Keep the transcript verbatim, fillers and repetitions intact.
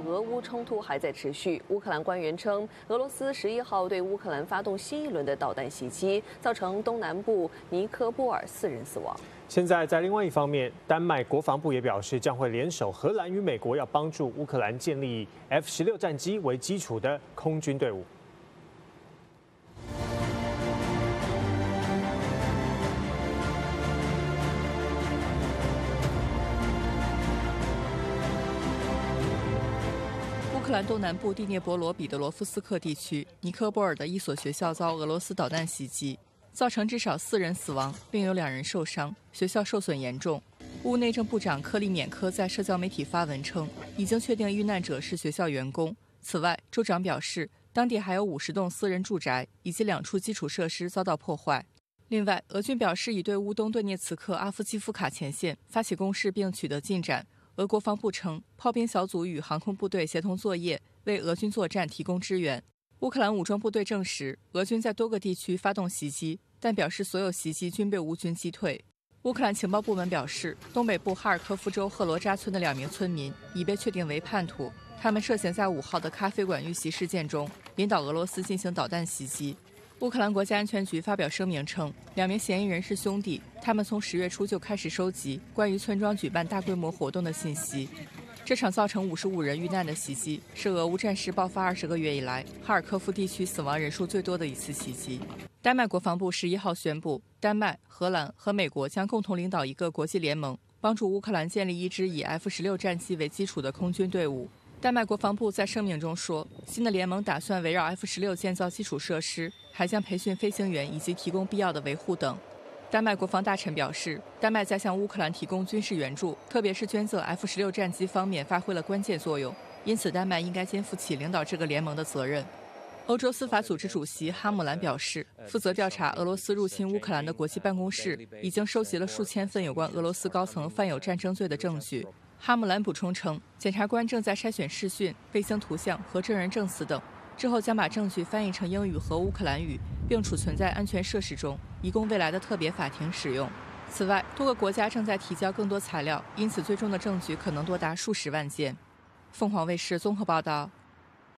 俄乌冲突还在持续。乌克兰官员称，俄罗斯十一号对乌克兰发动新一轮的导弹袭击，造成东南部尼科波尔四人死亡。 现在在另外一方面，丹麦国防部也表示，将会联手荷兰与美国，要帮助乌克兰建立以 F 十六战机为基础的空军队伍。 乌克兰东南部第聂伯罗彼得罗夫斯克地区尼科波尔的一所学校遭俄罗斯导弹袭击，造成至少四人死亡，并有两人受伤，学校受损严重。乌内政部长克里缅科在社交媒体发文称，已经确定遇难者是学校员工。此外，州长表示，当地还有五十栋私人住宅以及两处基础设施遭到破坏。另外，俄军表示已对乌东顿涅茨克阿夫基夫卡前线发起攻势并取得进展。俄国防部称，炮兵小组与航空部队协同作业，为俄军作战提供支援。乌克兰武装部队证实，俄军在多个地区发动袭击，但表示所有袭击均被乌军击退。乌克兰情报部门表示，东北部哈尔科夫州赫罗扎村的两名村民已被确定为叛徒，他们涉嫌在五号的咖啡馆遇袭事件中领导俄罗斯进行导弹袭击。乌克兰国家安全局发表声明称，两名嫌疑人是兄弟，他们从十月初就开始收集关于村庄举办大规模活动的信息。这场造成五十五人遇难的袭击是俄乌战事爆发二十个月以来哈尔科夫地区死亡人数最多的一次袭击。丹麦国防部十一号宣布，丹麦、荷兰和美国将共同领导一个国际联盟，帮助乌克兰建立一支以 F 十六战机为基础的空军队伍。丹麦国防部在声明中说，新的联盟打算围绕 F 十六建造基础设施，还将培训飞行员以及提供必要的维护等。丹麦国防大臣表示，丹麦在向乌克兰提供军事援助，特别是捐赠 F 十六战机方面发挥了关键作用，因此丹麦应该肩负起领导这个联盟的责任。欧洲司法组织主席哈姆兰表示，负责调查俄罗斯入侵乌克兰的国际办公室已经收集了数千份有关俄罗斯高层犯有战争罪的证据。哈姆兰补充称，检察官正在筛选视讯、卫星图像和证人证词等，之后将把证据翻译成英语和乌克兰语，并储存在安全设施中，以供未来的特别法庭使用。此外，多个国家正在提交更多材料，因此最终的证据可能多达数十万件。凤凰卫视综合报道。